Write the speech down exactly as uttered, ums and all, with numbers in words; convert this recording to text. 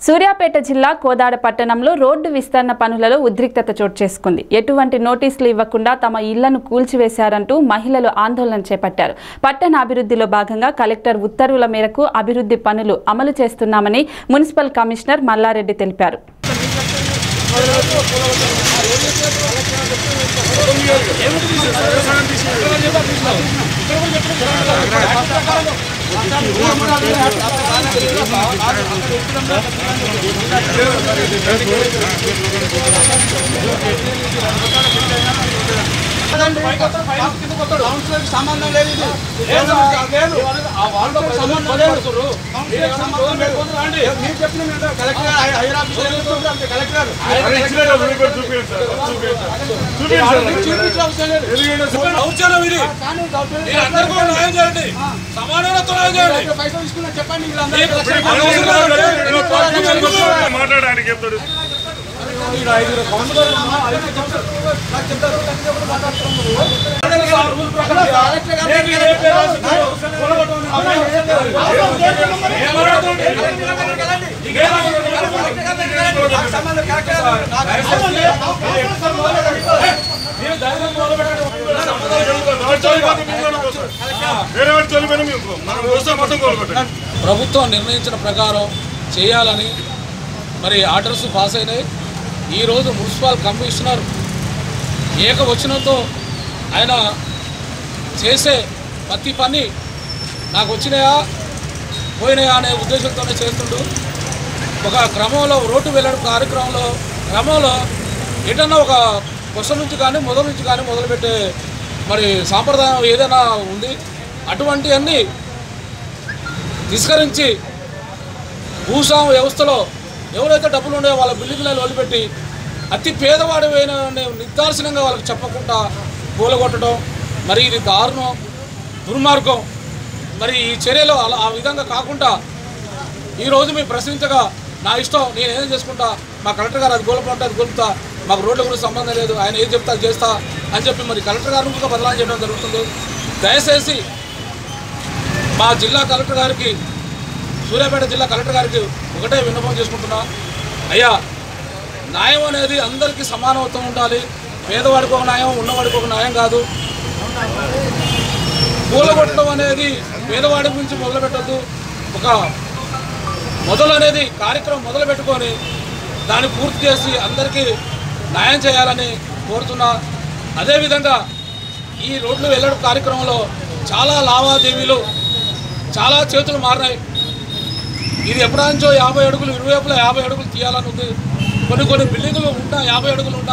సూర్యాపేట జిల్లా కోదాడ పట్టణంలో రోడ్డు విస్తరణ పనులలో ఉద్రిక్తత చోటు చేసుకుంది. ఎటువంటి నోటీసులు ఇవ్వకుండా తమ ఇళ్లను కూల్చివేశారంటూ మహిళలు ఆందోళన చేపట్టారు. పట్టణ అభివృద్ధిలో భాగంగా కలెక్టర్ ఉత్తర్వుల మేరకు అభివృద్ధి పనులు అమలు చేస్తున్నామని మున్సిపల్ కమిషనర్ మల్లారెడ్డి తెలిపారు. సంబంధం లేదు మాట్లాడడానికి ప్రభుత్వం నిర్ణయించిన ప్రకారం చేయాలని మరి ఆర్డర్స్ పాస్ అయినాయి. ఈరోజు మున్సిపల్ కమిషనర్ ఏకవచనంతో ఆయన చేసే ప్రతి పని నాకు వచ్చినాయా పోయినాయా అనే ఉద్దేశంతోనే చేస్తుండు. ఒక క్రమంలో రోడ్డు వెళ్ళడం కార్యక్రమంలో క్రమంలో ఏదన్నా ఒక కొస నుంచి కానీ మొదల నుంచి కానీ మొదలుపెట్టే మరి సాంప్రదాయం ఏదైనా ఉంది. అటువంటి అన్నీ తిరస్కరించి భూస్వామ్య వ్యవస్థలో ఎవరైతే డబ్బులు ఉన్నాయో వాళ్ళ బిల్డింగ్లను వదిలిపెట్టి అతి పేదవాడివైన నిర్దార్శనంగా వాళ్ళకి చెప్పకుండా కూలగొట్టడం మరి ఇది దారుణం, దుర్మార్గం. మరి ఈ చర్యలు అలా ఆ విధంగా కాకుండా ఈరోజు మేము ప్రశ్నించగా నా ఇష్టం నేను ఏం చేసుకుంటా, మా కలెక్టర్ గారు అది గోలపంటే అది గొలుపుతా, మాకు రోడ్ల గురించి సంబంధం లేదు, ఆయన ఏం చెప్తా అది చేస్తా అని చెప్పి మరి కలెక్టర్ గారిని కూడా బదలాం చేయడం జరుగుతుంది. దయచేసి మా జిల్లా కలెక్టర్ గారికి, సూర్యాపేట జిల్లా కలెక్టర్ గారికి ఒకటే విన్నపం చేసుకుంటున్నా, అయ్యా న్యాయం అనేది అందరికీ సమానత్వం ఉండాలి. పేదవాడికి ఒక న్యాయం, ఉన్నవాడికి ఒక న్యాయం కాదు. కూలగొట్టడం అనేది పేదవాడి గురించి మొదలుపెట్టద్దు. ఒక మొదలు అనేది కార్యక్రమం మొదలు పెట్టుకొని దాన్ని పూర్తి చేసి అందరికీ న్యాయం చేయాలని కోరుతున్నా. అదేవిధంగా ఈ రోడ్లు వెళ్ళడం కార్యక్రమంలో చాలా లావాదేవీలు, చాలా చేతులు మారినాయి. ఇది ఎప్పుడాంచో యాభై అడుగులు ఇరువైపులా యాభై అడుగులు తీయాలని ఉంది. కొన్ని కొన్ని బిల్డింగులు ఉంటా యాభై అడుగులు ఉంటా